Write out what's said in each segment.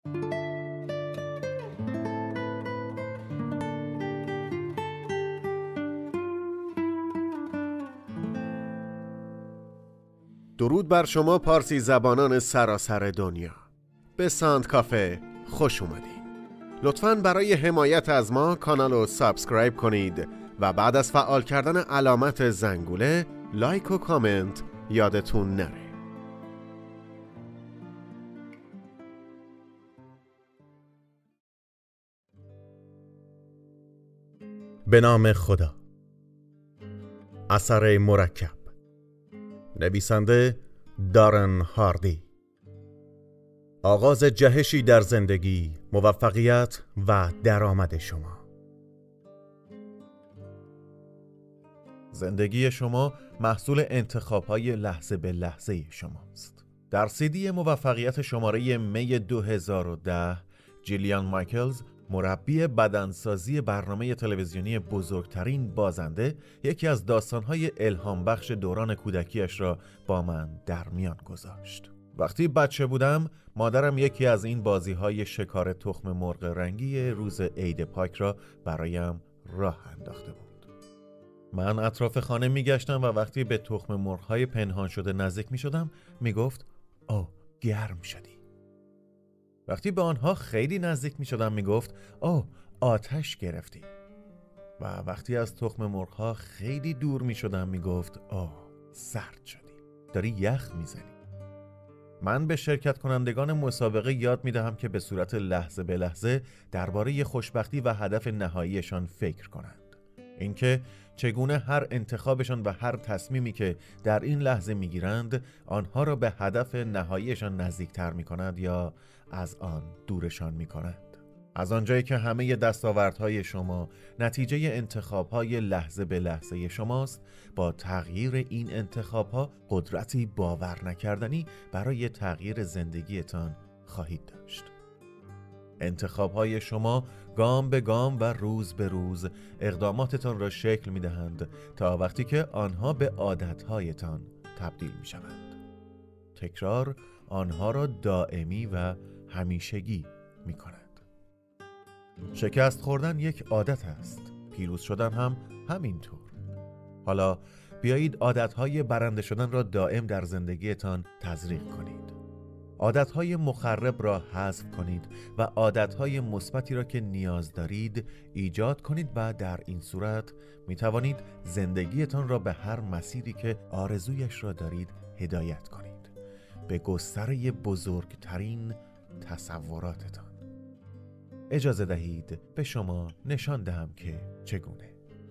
درود بر شما پارسی زبانان سراسر دنیا. به ساند کافه خوش اومدید. لطفاً برای حمایت از ما کانال رو سابسکرایب کنید و بعد از فعال کردن علامت زنگوله لایک و کامنت یادتون نره. به نام خدا. اثر مرکب، نویسنده دارن هاردی. آغاز جهشی در زندگی، موفقیت و درآمد شما. زندگی شما محصول انتخاب‌های لحظه به لحظه شماست. در CD موفقیت شماره می 2010 جیلیان مایکلز، مربی بدنسازی برنامه تلویزیونی بزرگترین بازنده، یکی از داستان‌های الهام بخش دوران کودکیش را با من در میان گذاشت. وقتی بچه بودم، مادرم یکی از این بازی‌های شکار تخم مرغ رنگی روز عید پاک را برایم راه انداخته بود. من اطراف خانه می‌گشتم و وقتی به تخم مرغ‌های پنهان شده نزدیک می‌شدم، می‌گفت: "اوه، گرم شدی." وقتی به آنها خیلی نزدیک می شدم می گفت: اوه، آتش گرفتی. و وقتی از تخم مرغ‌ها خیلی دور می شدم می گفت: اوه، سرد شدی، داری یخ می زنی. من به شرکت کنندگان مسابقه یاد می دهم که به صورت لحظه به لحظه درباره خوشبختی و هدف نهاییشان فکر کنند. اینکه چگونه هر انتخابشان و هر تصمیمی که در این لحظه میگیرند آنها را به هدف نهاییشان نزدیکتر میکند یا از آن دورشان میکند. از آنجایی که همه دستاوردهای شما نتیجه انتخابهای لحظه به لحظه شماست، با تغییر این انتخابها قدرتی باور نکردنی برای تغییر زندگیتان خواهید داشت. انتخاب‌های شما گام به گام و روز به روز اقداماتتان را شکل می‌دهند تا وقتی که آنها به عادت‌هایتان تبدیل می‌شوند. تکرار آنها را دائمی و همیشگی می‌کند. شکست خوردن یک عادت است، پیروز شدن هم همینطور. حالا بیایید عادت‌های برنده شدن را دائم در زندگیتان تزریق کنید. عادتهای مخرب را حذف کنید و عادتهای مثبتی را که نیاز دارید ایجاد کنید و در این صورت می توانید زندگیتان را به هر مسیری که آرزویش را دارید هدایت کنید، به گستره بزرگترین تصوراتتان. اجازه دهید به شما نشان دهم که چگونه.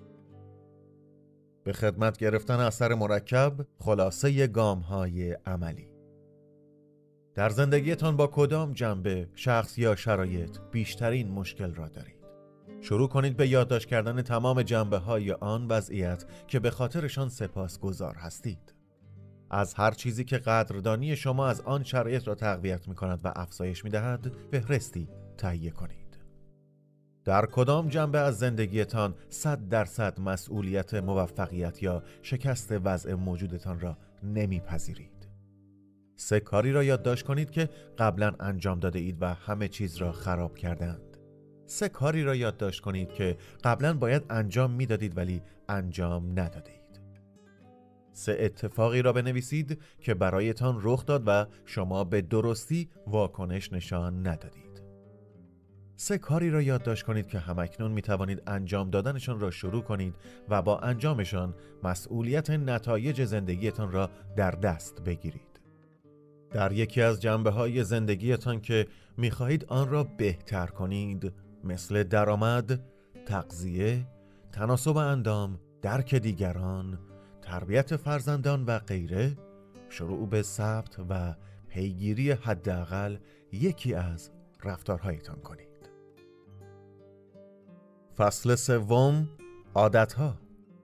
به خدمت گرفتن اثر مرکب، خلاصه گام‌های عملی. در زندگیتان با کدام جنبه، شخص یا شرایط بیشترین مشکل را دارید؟ شروع کنید به یادداشت کردن تمام جنبه‌های آن وضعیت که به خاطرشان سپاسگزار هستید. از هر چیزی که قدردانی شما از آن شرایط را تقویت می‌کند و افزایش می‌دهد، فهرستی تهیه کنید. در کدام جنبه از زندگیتان 100% مسئولیت موفقیت یا شکست وضع موجودتان را نمی‌پذیرید؟ 3 کاری را یادداشت کنید که قبلا انجام داده اید و همه چیز را خراب کردند. 3 کاری را یادداشت کنید که قبلا باید انجام میدادید ولی انجام نداده اید. 3 اتفاقی را بنویسید که برایتان رخ داد و شما به درستی واکنش نشان ندادید. 3 کاری را یادداشت کنید که همکنون می توانید انجام دادنشان را شروع کنید و با انجامشان مسئولیت نتایج زندگیتان را در دست بگیرید. در یکی از جنبه‌های زندگیتان که می‌خواهید آن را بهتر کنید، مثل درآمد، تغذیه، تناسب اندام، درک دیگران، تربیت فرزندان و غیره، شروع به ثبت و پیگیری حداقل یکی از رفتارهایتان کنید. فصل 3، عادت‌ها.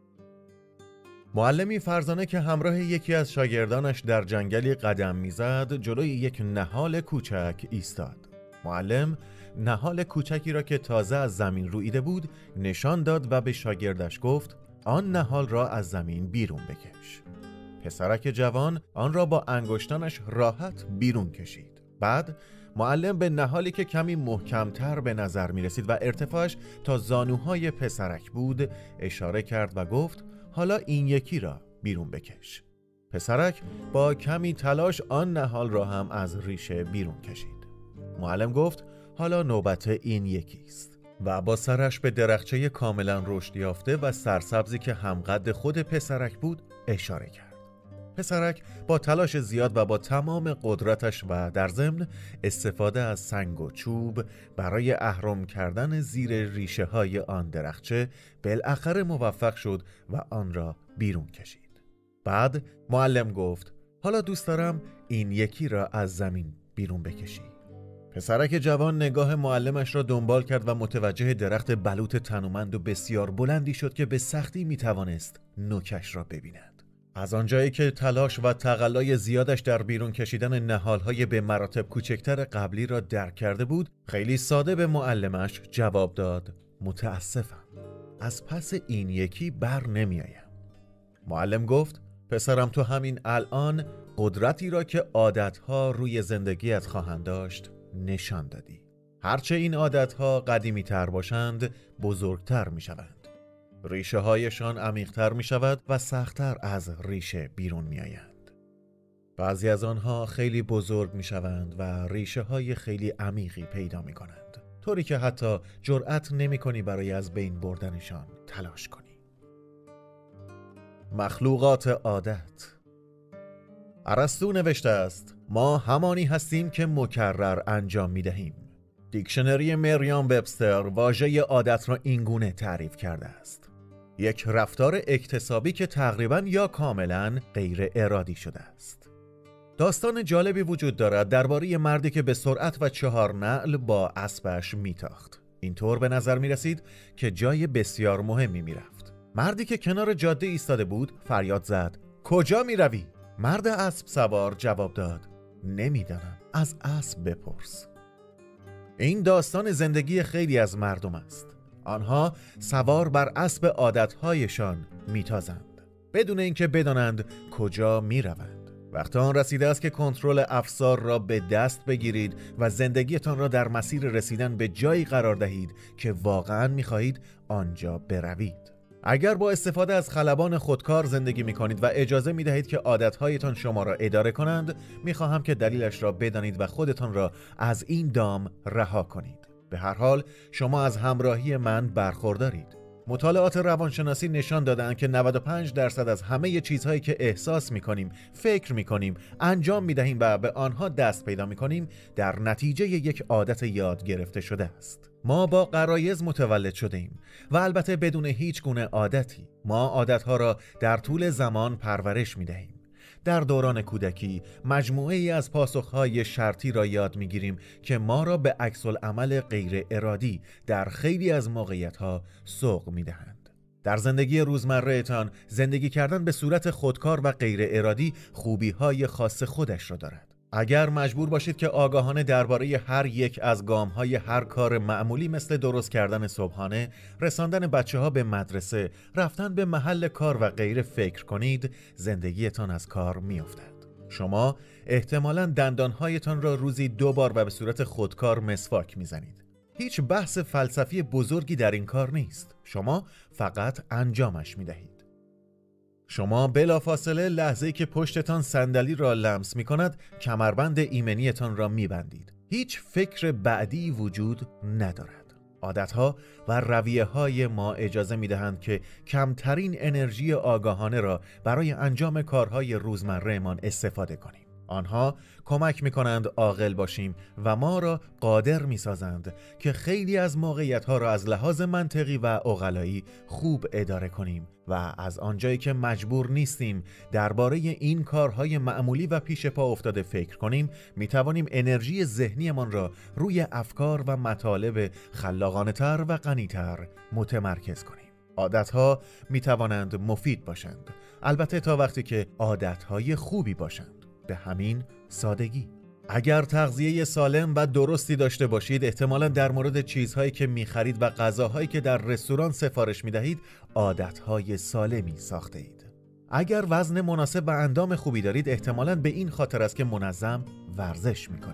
معلمی فرزانه که همراه یکی از شاگردانش در جنگلی قدم میزد، جلوی یک نهال کوچک ایستاد. معلم نهال کوچکی را که تازه از زمین رویده بود نشان داد و به شاگردش گفت: آن نهال را از زمین بیرون بکش. پسرک جوان آن را با انگشتانش راحت بیرون کشید. بعد معلم به نهالی که کمی محکمتر به نظر می رسید و ارتفاعش تا زانوهای پسرک بود اشاره کرد و گفت حالا این یکی را بیرون بکش. پسرک با کمی تلاش آن نهال را هم از ریشه بیرون کشید. معلم گفت حالا نوبت این یکی است و با سرش به درخچه کاملا رشد یافته و سرسبزی که همقد خود پسرک بود اشاره کرد. پسرک با تلاش زیاد و با تمام قدرتش و در ضمن استفاده از سنگ و چوب برای اهرم کردن زیر ریشه های آن درخچه بالاخره موفق شد و آن را بیرون کشید. بعد معلم گفت حالا دوست دارم این یکی را از زمین بیرون بکشی. پسرک جوان نگاه معلمش را دنبال کرد و متوجه درخت بلوط تنومند و بسیار بلندی شد که به سختی میتوانست نوکش را ببیند. از آنجایی که تلاش و تقلای زیادش در بیرون کشیدن نهالهای به مراتب کوچکتر قبلی را درک کرده بود، خیلی ساده به معلمش جواب داد متاسفم، از پس این یکی بر نمیایم. معلم گفت پسرم تو همین الان قدرتی را که عادتها روی زندگیت خواهند داشت نشان دادی. هرچه این عادتها قدیمی تر باشند بزرگتر می شوند. ریشه هایشان عمیق‌تر می شود و سخت‌تر از ریشه بیرون می آیند. بعضی از آنها خیلی بزرگ می شوند و ریشه های خیلی عمیقی پیدا می کنند، طوری که حتی جرأت نمی کنی برای از بین بردنشان تلاش کنی. مخلوقات عادت. ارسطو نوشته است ما همانی هستیم که مکرر انجام می دهیم. دیکشنری مریام وبستر واژه عادت را اینگونه تعریف کرده است: یک رفتار اکتسابی که تقریباً یا کاملاً غیر ارادی شده است. داستان جالبی وجود دارد درباره مردی که به سرعت و 4 نعل با اسبش میتاخت. اینطور به نظر می رسید که جای بسیار مهمی می رفت. مردی که کنار جاده ایستاده بود فریاد زد کجا می روی؟ مرد اسب سوار جواب داد نمیدانم، از اسب بپرس. این داستان زندگی خیلی از مردم است. آنها سوار بر اسب عادتهایشان میتازند بدون اینکه بدانند کجا میروند. وقت آن رسیده است که کنترل افسار را به دست بگیرید و زندگیتان را در مسیر رسیدن به جایی قرار دهید که واقعاً میخواهید آنجا بروید. اگر با استفاده از خلبان خودکار زندگی میکنید و اجازه میدهید که عادتهایتان شما را اداره کنند، میخواهم که دلیلش را بدانید و خودتان را از این دام رها کنید. به هر حال شما از همراهی من برخوردارید. مطالعات روانشناسی نشان دادند که 95% از همه چیزهایی که احساس میکنیم، فکر میکنیم، انجام میدهیم و به آنها دست پیدا میکنیم در نتیجه یک عادت یاد گرفته شده است. ما با غرایز متولد شده ایم و البته بدون هیچ گونه عادتی. ما عادتها را در طول زمان پرورش میدهیم. در دوران کودکی مجموعه ای از پاسخهای شرطی را یاد میگیریم که ما را به عکس‌العمل غیر ارادی در خیلی از موقعیت‌ها سوق میدهند. در زندگی روزمره‌تان زندگی کردن به صورت خودکار و غیر ارادی خوبی‌های خاص خودش را دارد. اگر مجبور باشید که آگاهانه درباره هر یک از گام‌های هر کار معمولی مثل درست کردن صبحانه، رساندن بچه‌ها به مدرسه، رفتن به محل کار و غیره فکر کنید، زندگیتان از کار می‌افتد. شما احتمالاً دندانهایتان را روزی 2 بار و به صورت خودکار مسواک می‌زنید. هیچ بحث فلسفی بزرگی در این کار نیست. شما فقط انجامش می‌دهید. شما بلافاصله لحظه‌ای که پشتتان صندلی را لمس می‌کند، کمربند ایمنیتان را می‌بندید. هیچ فکر بعدی وجود ندارد. عادت‌ها و رویه‌های ما اجازه می‌دهند که کمترین انرژی آگاهانه را برای انجام کارهای روزمره‌مان استفاده کنیم. آنها کمک می‌کنند عاقل باشیم و ما را قادر می‌سازند که خیلی از موقعیت‌ها را از لحاظ منطقی و عقلایی خوب اداره کنیم و از آنجایی که مجبور نیستیم درباره این کارهای معمولی و پیش پا افتاده فکر کنیم، می‌توانیم انرژی ذهنیمان را روی افکار و مطالب خلاقانه‌تر و غنی‌تر متمرکز کنیم. عادت‌ها می‌توانند مفید باشند، البته تا وقتی که عادت‌های خوبی باشند. به همین سادگی. اگر تغذیه سالم و درستی داشته باشید، احتمالاً در مورد چیزهایی که می‌خرید و غذاهایی که در رستوران سفارش می‌دهید، عادت‌های سالمی ساخته اید. اگر وزن مناسب و اندام خوبی دارید، احتمالاً به این خاطر است که منظم ورزش می‌کنید.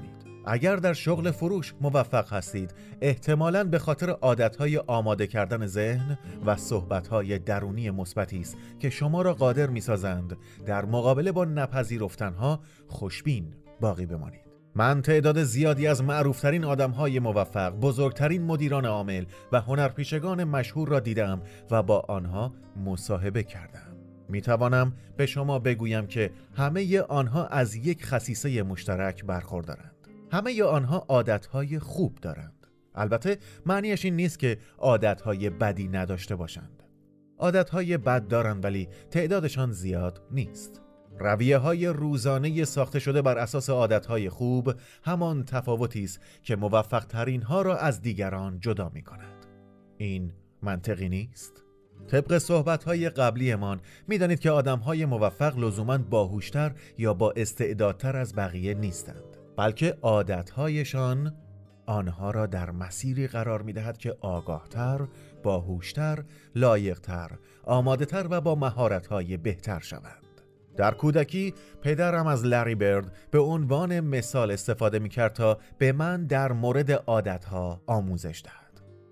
اگر در شغل فروش موفق هستید، احتمالاً به خاطر عادتهای آماده کردن ذهن و صحبتهای درونی مثبتی است که شما را قادر می‌سازند در مقابله با نپذیرفتنها خوشبین باقی بمانید. من تعداد زیادی از معروفترین آدمهای موفق، بزرگترین مدیران عامل و هنرپیشگان مشهور را دیدم و با آنها مصاحبه کردم. میتوانم به شما بگویم که همه آنها از یک خصیصه مشترک برخوردارند. همه آنها عادتهای خوب دارند. البته معنیش این نیست که عادتهای بدی نداشته باشند. عادتهای بد دارند ولی تعدادشان زیاد نیست. رویه‌های روزانه ساخته شده بر اساس عادتهای خوب همان تفاوتی است که موفق‌ترین‌ها را از دیگران جدا می‌کند. این منطقی نیست؟ طبق صحبت‌های قبلیمان می‌دانید که آدم‌های موفق لزوماً باهوشتر یا با استعدادتر از بقیه نیستند، بلکه عادت‌هایشان آنها را در مسیری قرار می‌دهد که آگاهتر، باهوشتر، لایق‌تر، آماده‌تر و با مهارت‌های بهتر شوند. در کودکی پدرم از لری برد به عنوان مثال استفاده می‌کرد تا به من در مورد عادت‌ها آموزش دهد.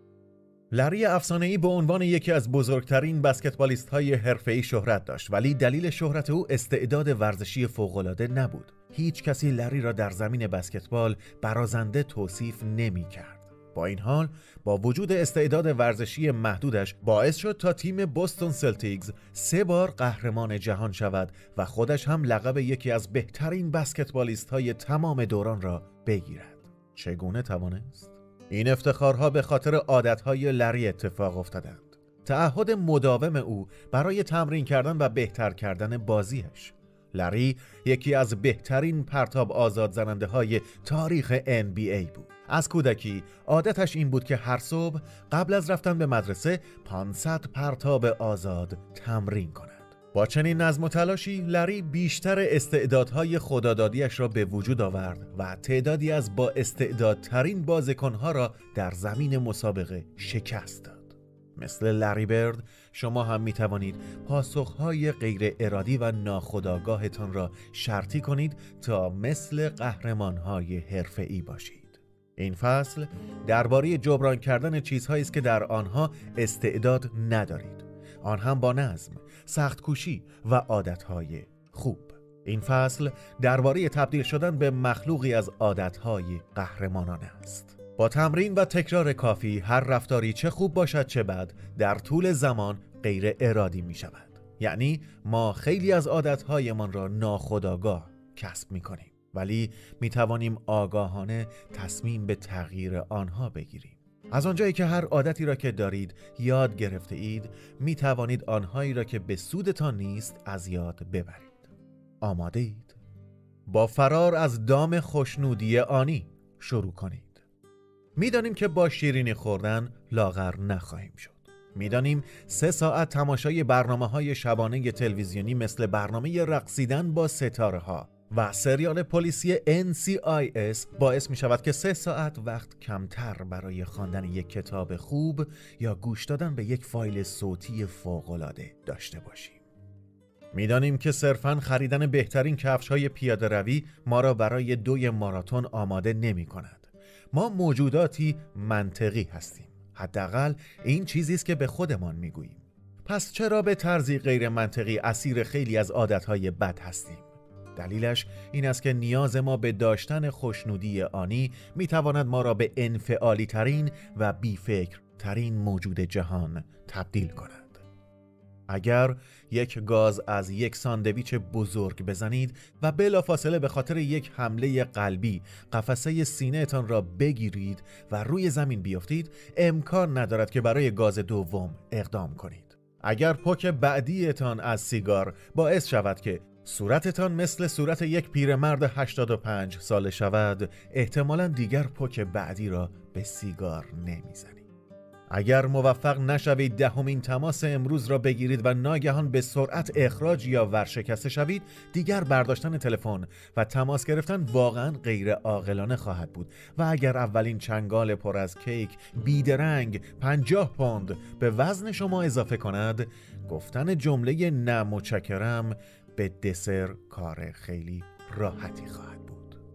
لری افسانه‌ای به عنوان یکی از بزرگترین بسکتبالیست‌های حرفه‌ای شهرت داشت، ولی دلیل شهرت او استعداد ورزشی فوق‌العاده نبود. هیچ کسی لری را در زمین بسکتبال برازنده توصیف نمی‌کرد. با این حال با وجود استعداد ورزشی محدودش باعث شد تا تیم بوستون سلتیکس 3 بار قهرمان جهان شود و خودش هم لقب یکی از بهترین بسکتبالیست‌های تمام دوران را بگیرد. چگونه توانست؟ این افتخارها به خاطر عادتهای لری اتفاق افتادند. تعهد مداوم او برای تمرین کردن و بهتر کردن بازیش. لری یکی از بهترین پرتاب آزاد زننده های تاریخ NBA بود. از کودکی عادتش این بود که هر صبح قبل از رفتن به مدرسه 500 پرتاب آزاد تمرین کند. با چنین نظم و تلاشی لری بیشتر استعدادهای خدادادیش را به وجود آورد و تعدادی از با استعدادترین بازیکنها را در زمین مسابقه شکست داد. مثل لری برد شما هم می توانید پاسخهای غیر ارادی و ناخودآگاهتان را شرطی کنید تا مثل قهرمانهای حرفه‌ای باشید. این فصل درباره جبران کردن چیزهایی است که در آنها استعداد ندارید، آن هم با نظم، سخت کوشی و عادتهای خوب. این فصل درباره تبدیل شدن به مخلوقی از عادتهای قهرمانانه است. با تمرین و تکرار کافی هر رفتاری چه خوب باشد چه بد در طول زمان غیر ارادی می شود. یعنی ما خیلی از عادتهایمان را ناخودآگاه کسب می کنیم، ولی می توانیم آگاهانه تصمیم به تغییر آنها بگیریم. از آنجایی که هر عادتی را که دارید یاد گرفته اید، می توانید آنهایی را که به سودتان نیست از یاد ببرید. آماده اید؟ با فرار از دام خوشنودی آنی شروع کنید. میدانیم که با شیرینی خوردن لاغر نخواهیم شد. میدانیم 3 ساعت تماشای برنامه‌های شبانه تلویزیونی مثل برنامه رقصیدن با ستاره ها و سریال پلیسی NCIS باعث می شود که 3 ساعت وقت کمتر برای خواندن یک کتاب خوب یا گوش دادن به یک فایل صوتی فوق‌العاده داشته باشیم. میدانیم که صرفاً خریدن بهترین کفش‌های پیاده روی ما را برای 2 ماراتون آماده نمی کند. ما موجوداتی منطقی هستیم. حداقل این چیزی است که به خودمان میگوییم. پس چرا به طرزی غیر منطقی اسیر خیلی از عادتهای بد هستیم؟ دلیلش این است که نیاز ما به داشتن خوشنودی آنی میتواند ما را به انفعالی ترین و بیفکر ترین موجود جهان تبدیل کند. اگر یک گاز از یک ساندویچ بزرگ بزنید و بلافاصله به خاطر یک حمله قلبی قفسه سینه تان را بگیرید و روی زمین بیفتید، امکان ندارد که برای گاز دوم اقدام کنید. اگر پک بعدیتان از سیگار باعث شود که صورتتان مثل صورت یک پیرمرد 85 ساله شود، احتمالاً دیگر پک بعدی را به سیگار نمیزنید. اگر موفق نشوید 10مین تماس امروز را بگیرید و ناگهان به سرعت اخراج یا ورشکسته شوید، دیگر برداشتن تلفن و تماس گرفتن واقعا غیر عاقلانه خواهد بود و اگر اولین چنگال پر از کیک بیدرنگ 50 پوند به وزن شما اضافه کند، گفتن جمله نه متشکرم به دسر کار خیلی راحتی خواهد بود.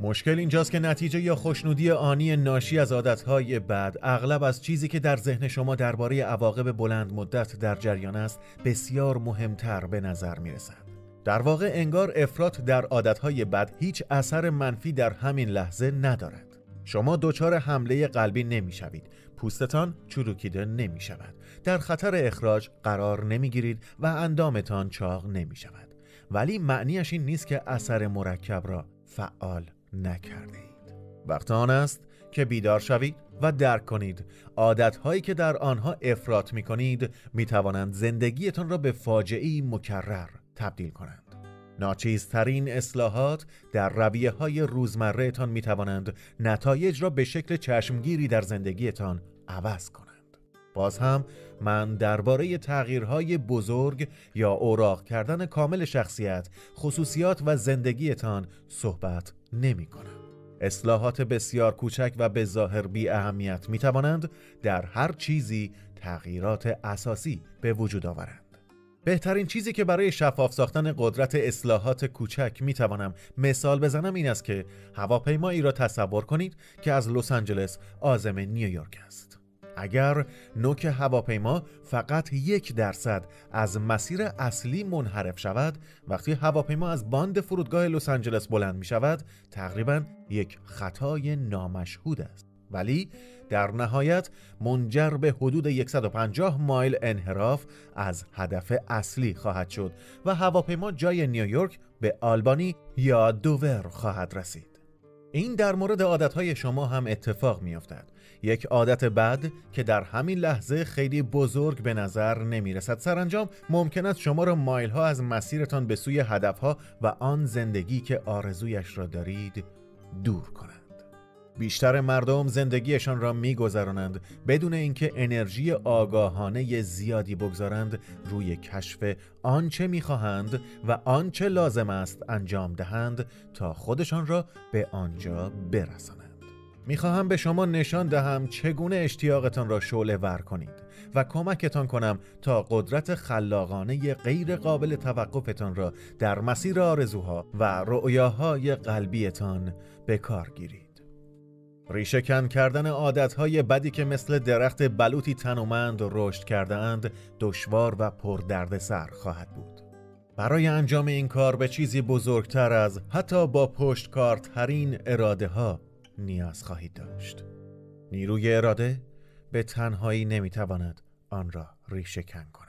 مشکل اینجاست که نتیجه یا خوشنودی آنی ناشی از عادتهای بد اغلب از چیزی که در ذهن شما درباره عواقب بلند مدت در جریان است بسیار مهمتر به نظر می رسد. در واقع انگار افراط در عادتهای بد هیچ اثر منفی در همین لحظه ندارد. شما دچار حمله قلبی نمی شوید، پوستتان چروکیده نمی شود، در خطر اخراج قرار نمی گیرید و اندامتان چاق نمی شود. ولی معنیش این نیست که اثر مرکب را فعال نکرده اید. وقت آن است که بیدار شوید و درک کنید عادتهایی که در آنها افراط می کنید می توانند زندگیتان را به فاجعه‌ای مکرر تبدیل کنند. ناچیزترین اصلاحات در رویه‌های روزمره‌تان می توانند نتایج را به شکل چشمگیری در زندگیتان عوض کنند. باز هم من درباره تغییرهای بزرگ یا اوراق کردن کامل شخصیت، خصوصیات و زندگیتان صحبت نمی کنم. اصلاحات بسیار کوچک و به ظاهر بی اهمیت می توانند در هر چیزی تغییرات اساسی به وجود آورند. بهترین چیزی که برای شفاف ساختن قدرت اصلاحات کوچک می توانم مثال بزنم این است که هواپیمایی را تصور کنید که از لس آنجلس عازم نیویورک است. اگر نوک هواپیما فقط 1% از مسیر اصلی منحرف شود، وقتی هواپیما از باند فرودگاه لس آنجلس بلند می شود تقریباً یک خطای نامشهود است، ولی در نهایت منجر به حدود 150 مایل انحراف از هدف اصلی خواهد شد و هواپیما جای نیویورک به آلبانی یا دوور خواهد رسید. این در مورد عادتهای شما هم اتفاق می افتد. یک عادت بد که در همین لحظه خیلی بزرگ به نظر نمی رسد، سرانجام ممکن است شما را مایل ها از مسیرتان به سوی هدفها و آن زندگی که آرزویش را دارید دور کنند. بیشتر مردم زندگیشان را می‌گذرانند بدون اینکه انرژی آگاهانه زیادی بگذارند روی کشف آنچه می‌خواهند و آنچه لازم است انجام دهند تا خودشان را به آنجا برسانند. می‌خواهم به شما نشان دهم چگونه اشتیاقتان را شعله‌ور کنید و کمکتان کنم تا قدرت خلاقانه غیر قابل توقفتان را در مسیر آرزوها و رؤیاهای قلبیتان به کار گیرید. ریشه‌کن کردن عادتهای بدی که مثل درخت بلوطی تنومند رشد کرده‌اند دشوار و پردردسر خواهد بود. برای انجام این کار به چیزی بزرگتر از حتی با پشتکارترین اراده ها نیاز خواهید داشت. نیروی اراده به تنهایی نمیتواند آن را ریشه‌کن کند.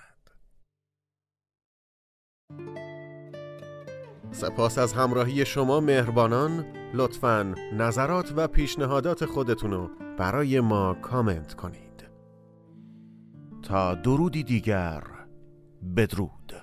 سپاس از همراهی شما مهربانان. لطفاً نظرات و پیشنهادات خودتونو برای ما کامنت کنید. تا درودی دیگر، بدرود.